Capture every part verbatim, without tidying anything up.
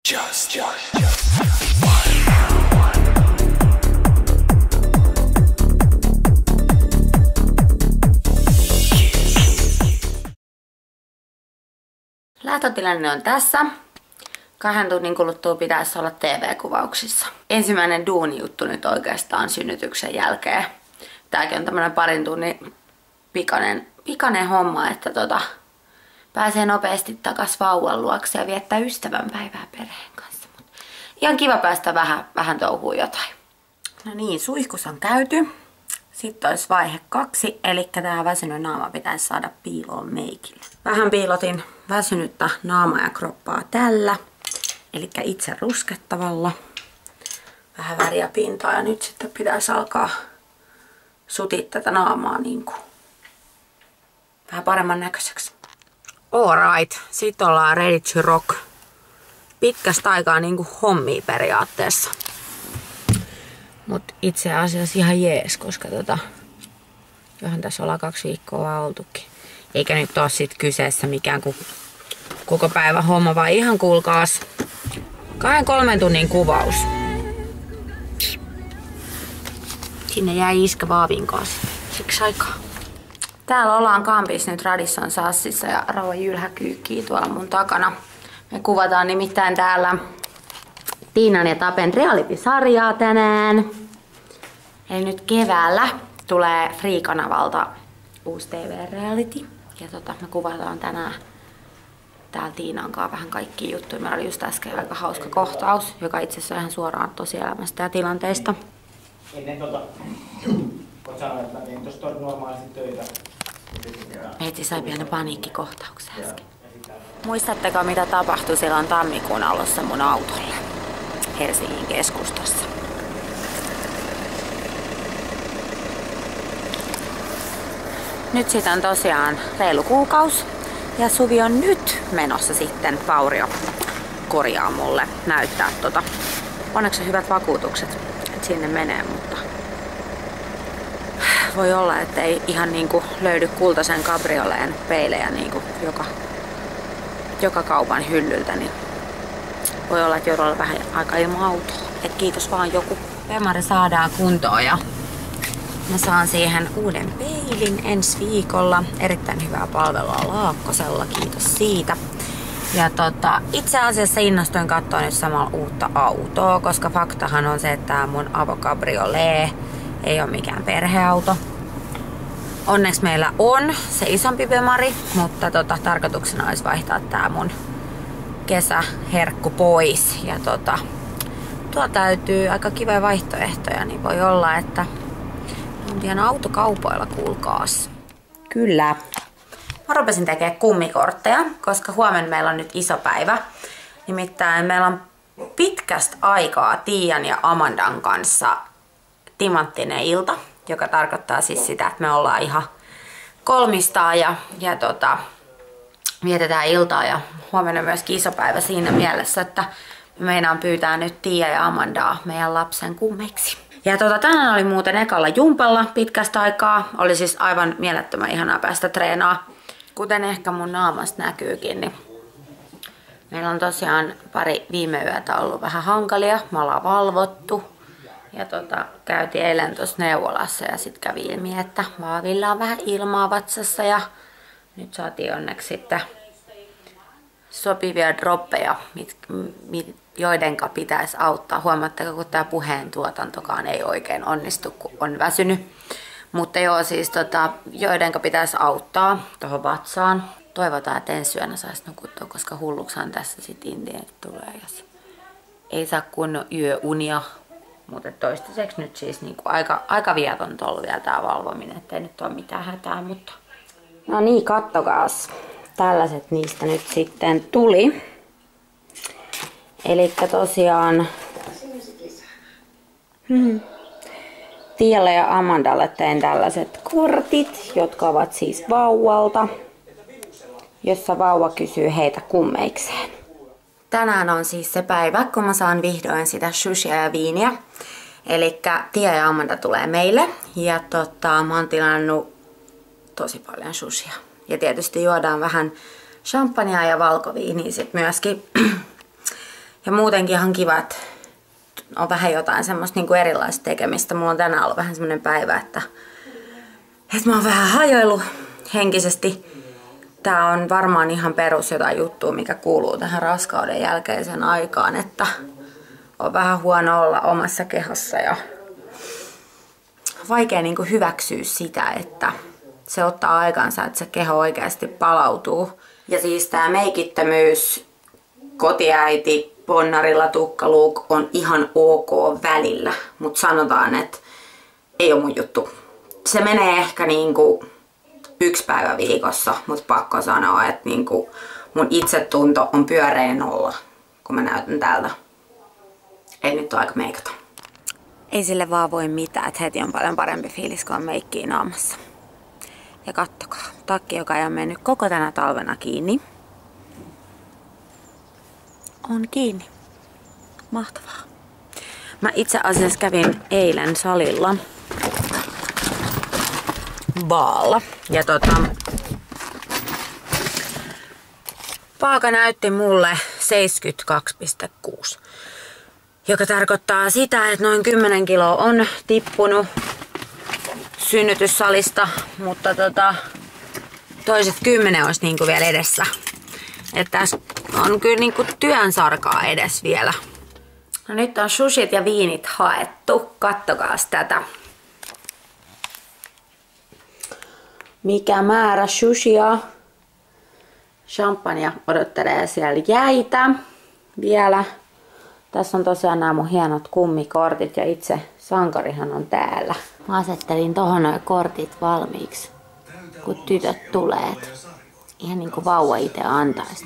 Just, just, just lähtötilanne on tässä. Kahden tunnin kuluttua pitäisi olla T V-kuvauksissa. Ensimmäinen duunijuttu nyt oikeastaan synnytyksen jälkeen. Tääkin on tämmönen parin tunnin pikainen, pikainen homma, että tota, pääsee nopeasti takas vauvan luokse ja viettää ystävänpäivää perheen kanssa. Mut ihan kiva päästä vähän, vähän touhuun jotain. No niin, suihkus on käyty. Sitten olisi vaihe kaksi, eli tää väsynyt naama pitäisi saada piiloon meikille. Vähän piilotin väsynyttä naamaa ja kroppaa tällä, eli itse ruskettavalla. Vähän väriä pintaa ja nyt sitten pitäisi alkaa sutia tätä naamaa niin kuin vähän paremman näköiseksi. Alright, sit ollaan ready to rock. Pitkästä aikaa niin kuin hommia periaatteessa. Mut itse asiassa ihan jees, koska tota, johan tässä ollaan kaksi viikkoa vaan oltukin. Eikä nyt oo sit kyseessä mikään kuin koko päivä homma, vaan ihan kuulkaas kahden kolmen tunnin kuvaus. Sinne jäi iskä vaavin kanssa siksi aikaa. Täällä ollaan kampissa nyt Radisson Sassissa ja Rauha Jylhä kyykkii tuolla mun takana. Me kuvataan nimittäin täällä Tiinan ja Tapen reality-sarjaa tänään. Eli nyt keväällä tulee Free-kanavalta uusi T V-reality. Ja tota, me kuvataan tänään täällä Tiinan kanssa vähän kaikkia juttuja. Meillä oli just äsken aika hauska kohtaus, joka itse asiassa on ihan suoraan tosielämästä ja tilanteista. Ennen tota, voit sanoa, että mä tein tosta normaalisti töitä. Meitsi sai pienen paniikkikohtauksen äsken. Muistatteko mitä tapahtui silloin tammikuun alussa mun autolle Helsingin keskustassa? Nyt siitä on tosiaan reilu kuukausi ja Suvi on nyt menossa sitten Vaurio korjaa mulle näyttää tota. Onneksi on hyvät vakuutukset, että sinne menee, mutta voi olla, että ei ihan niinku löydy kultaisen kabrioleen peilejä niinku joka, joka kaupan hyllyltä, niin voi olla, että joudun olla vähän aika ilman autoa. Et kiitos vaan joku. Pemari saadaan kuntoon ja mä saan siihen uuden peilin ensi viikolla. Erittäin hyvää palvelua Laakkosella, kiitos siitä. Ja tota, itse asiassa innostuin katsoa nyt samalla uutta autoa, koska faktahan on se, että tää mun avocabriolet ei ole mikään perheauto. Onneksi meillä on se isompi Bemari, mutta tota, tarkoituksena olisi vaihtaa tää mun kesäherkku pois. Ja tota, tuo täytyy aika kivoja vaihtoehtoja, niin voi olla, että on pian autokaupoilla, kuulkaas. Kyllä. Mä rupesin tekemään kummikortteja, koska huomenna meillä on nyt iso päivä. Nimittäin meillä on pitkästä aikaa Tiian ja Amandan kanssa timanttinen ilta, joka tarkoittaa siis sitä, että me ollaan ihan kolmistaan ja, ja tota, vietetään iltaa ja huomenna myöskin iso päivä siinä mielessä, että me meinaan pyytää nyt Tiia ja Amandaa meidän lapsen kummeiksi. Ja tota, tänään oli muuten ekalla jumpalla pitkästä aikaa. Oli siis aivan mielettömän ihanaa päästä treenaa. Kuten ehkä mun naamasta näkyykin, niin meillä on tosiaan pari viime yötä ollut vähän hankalia. Me ollaan valvottu. Ja tota, käytiin eilen tuossa neuvolassa ja sitten kävi ilmi, että vaavilla on vähän ilmaa vatsassa. Ja nyt saatiin onneksi sitten sopivia droppeja, mit, mit, joidenka pitäisi auttaa. Huomaatteko, kun tämä puheen tuotantokaan ei oikein onnistu, kun on väsynyt. Mutta joo, siis tota, joidenka pitäisi auttaa tuohon vatsaan. Toivotaan, että ensi yönä saisi nukuttua, koska hulluksihan tässä sitten Intiakin tulee, jos ei saa kunnon yöunia. Mutta toistaiseksi nyt siis niinku aika, aika vietonta ollut vielä tää valvominen, ettei nyt ole mitään hätää, mutta... No niin, kattokaas. Tällaiset niistä nyt sitten tuli. Elikkä tosiaan... Hmm. Tialle ja Amandalle tein tällaiset kortit, jotka ovat siis vauvalta, jossa vauva kysyy heitä kummeikseen. Tänään on siis se päivä, kun mä saan vihdoin sitä sushia ja viiniä. Elikkä Tia ja Amanda tulee meille ja tota, mä oon tilannut tosi paljon sushia. Ja tietysti juodaan vähän champagnea ja valkoviiniä sit myöskin. Ja muutenkin ihan kiva, että on vähän jotain semmoista niinku erilaista tekemistä. Mulla on tänään ollut vähän semmoinen päivä, että, että mä oon vähän hajoillut henkisesti. Tää on varmaan ihan perus jotain juttua, mikä kuuluu tähän raskauden jälkeiseen aikaan, että on vähän huono olla omassa kehossa ja vaikea niinku hyväksyä sitä, että se ottaa aikansa, että se keho oikeasti palautuu. Ja siis tää meikittömyys, kotiäiti, ponnarilla tukkaluuk on ihan ok välillä, mutta sanotaan, että ei ole mun juttu. Se menee ehkä niinku yksi päivä viikossa, mutta pakko sanoa, että niinku mun itsetunto on pyöreä nolla, kun mä näytän täältä. Ei nyt ole aika meikata. Ei sille vaan voi mitään, että heti on paljon parempi fiilis, kun on meikkiä naamassa. Ja kattokaa, takki, joka ei ole mennyt koko tänä talvena kiinni, on kiinni. Mahtavaa. Mä itse asiassa kävin eilen salilla baalla. Ja tota, paaka näytti mulle seitsemänkymmentäkaksi pilkku kuusi. Joka tarkoittaa sitä, että noin kymmenen kiloa on tippunut synnytyssalista, mutta tota, toiset kymmenen olisi niinku vielä edessä. Että tässä on kyllä niinku työn sarkaa edes vielä. No nyt on sushit ja viinit haettu. Kattokaas tätä. Mikä määrä sushia. Champagnea odottelee siellä jäitä vielä. Tässä on tosiaan nämä mun hienot kummikortit ja itse sankarihan on täällä. Mä asettelin tohon noin kortit valmiiksi, kun tytöt tulee. Ihan niin kuin vauva itse antaisi.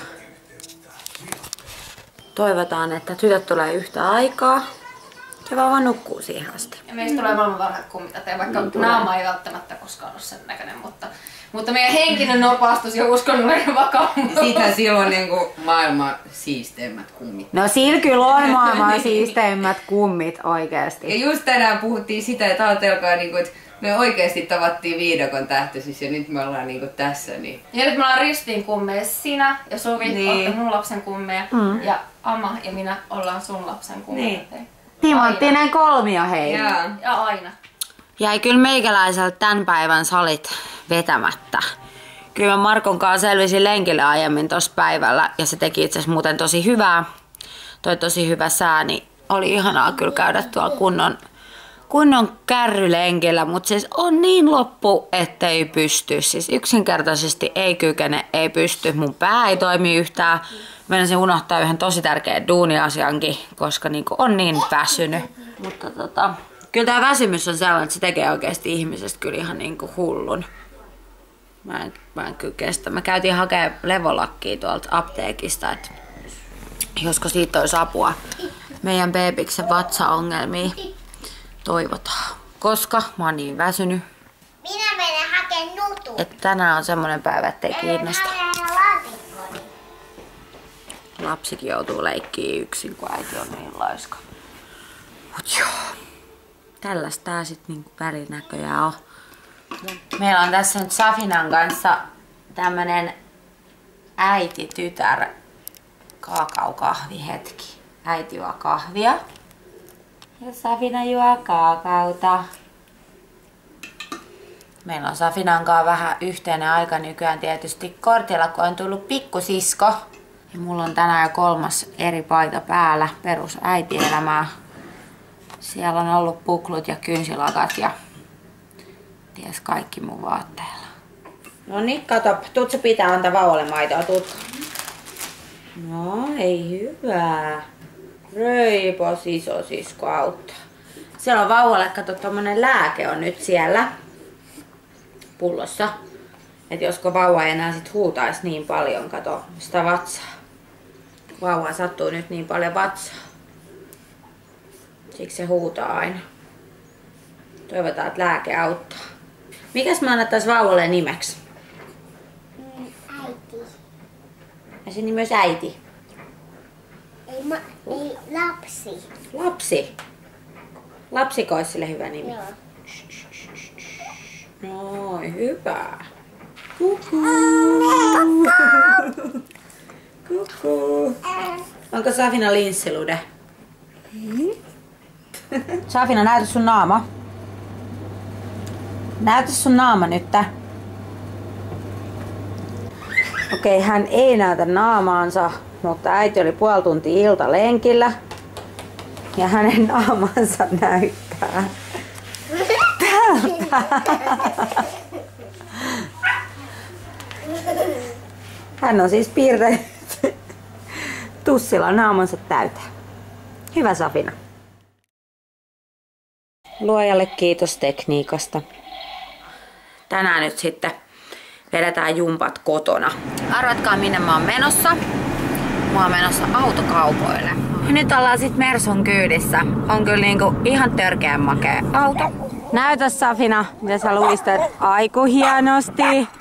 Toivotaan, että tytöt tulee yhtä aikaa ja vauva nukkuu siihen asti. Ja meistä tulee maailman varhaat kummitätejä, vaikka niin naama ei välttämättä koskaan ole sen näköinen, mutta, mutta meidän henkinen opastus ja uskonnollinen vakaumus. Siitä silloin niin kuin maailman siisteimmät kummit. No sillä kyllä on maailman siisteimmät kummit oikeasti. Ja just tänään puhuttiin sitä, että ajatelkaa, niin kuin, että me oikeasti tavattiin viidakon tähtöisissä ja nyt me ollaan niin kuin tässä. Niin. Ja nyt me ollaan ristiin kummeja. Sinä ja Suvi niin. Olette mun lapsen kummeja mm. ja Ama ja minä ollaan sun lapsen kummeja. Niin. Timanttinen kolmio hei. Ja, ja aina. Jäi kyllä meikäläiseltä tämän päivän salit vetämättä. Kyllä mä Markon kanssa selvisin lenkille aiemmin tossa päivällä ja se teki itse asiassa muuten tosi hyvää. Toi tosi hyvä sää, niin oli ihanaa kyllä käydä tuolla kunnon, kunnon kärrylenkillä, mutta siis on niin loppu, ettei pysty. Siis yksinkertaisesti ei kykene, ei pysty. Mun pää ei toimi yhtään. Meinasin unohtaa yhden tosi tärkeän duuniasiankin, koska niinku on niin väsynyt. Mutta tota, kyllä tää väsymys on sellainen, että se tekee oikeasti ihmisestä kyllä ihan niinku hullun. Mä en, mä en kyllä kestä. Mä käytiin hakemaan levolakkia tuolta apteekista, että josko siitä olisi apua meidän beebiksen vatsaongelmiin. Toivotaan. Koska mä oon niin väsynyt. Minä menen hakemaan nutun. Että tänään on semmonen päivä, ettei kiinnosta. Lapsikin joutuu leikkiin yksin, kun äiti on niin laiska. Mut joo. Tällaista tää sit niinku välinäköjään on. Meillä on tässä nyt Safinan kanssa tämmönen äiti-tytär kaakaokahvihetki. Äiti juo kahvia. Ja Safina juo kaakauta. Meillä on Safinan kanssa vähän yhteinen aika nykyään tietysti kortilla, kun on tullut pikkusisko. Ja mulla on tänään jo kolmas eri paita päällä, perus äitielämää. Siellä on ollut puklut ja kynsilakat ja ties kaikki mun vaatteilla. No niin, kato, tuut se pitää antaa vauvalle maitoa, tuut. No, ei hyvä. Röipos isosisko auttaa. Siellä on vauvalle, kato, tommonen lääke on nyt siellä pullossa. Et josko vauva ei enää sit huutaisi niin paljon, kato, sitä vatsaa. Vauva sattuu nyt niin paljon vatsaa. Siksi se huutaa aina. Toivotaan, että lääke auttaa. Mikäs mä annattais vauvalle nimeksi? Äiti. Ja sen nimi olisi äiti. Ei, ma, ei lapsi. Lapsi. Lapsiko olisi sille hyvä nimi? Joo. Noin, hyvä. Kuku. Kuku. Onko Onko Safina linssilude? Safina, näytä sun naama. Näytä sun naama nyt. Okei, okay, hän ei näytä naamaansa, mutta äiti oli puoli tuntia iltalenkillä. Ja hänen naamansa näyttää tältä. Hän on siis piirtänyt tussilla naamansa täyteen. Hyvä Safina. Luojalle kiitos tekniikasta. Tänään nyt sitten vedetään jumpat kotona. Arvatkaa minne mä oon menossa. Mä oon menossa autokaupoille. Ja nyt ollaan sit Mersun kyydissä. On kyllä niinku ihan törkeän makea auto. Näytä Safina, mitä sä luistat. Aiku hienosti.